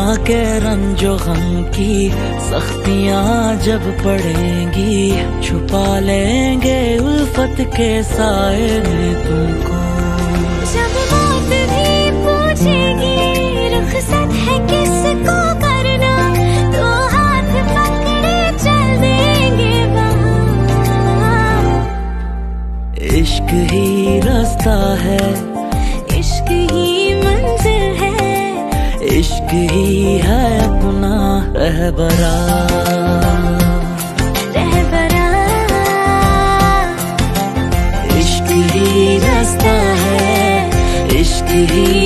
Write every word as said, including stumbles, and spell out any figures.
के रंजो गम की सख्तियां जब पड़ेंगी, छुपा लेंगे उल्फत के साए में तुमको। जब मौत भी पूछेगी रुखसत है किसको करना, तो हाथ पकड़े चल देंगे वहाँ। इश्क ही रास्ता है, इश्क ही मंजिल है, इश्क ही है अपना रहबरा। रहबरा इश्क ही रास्ता है, इश्क ही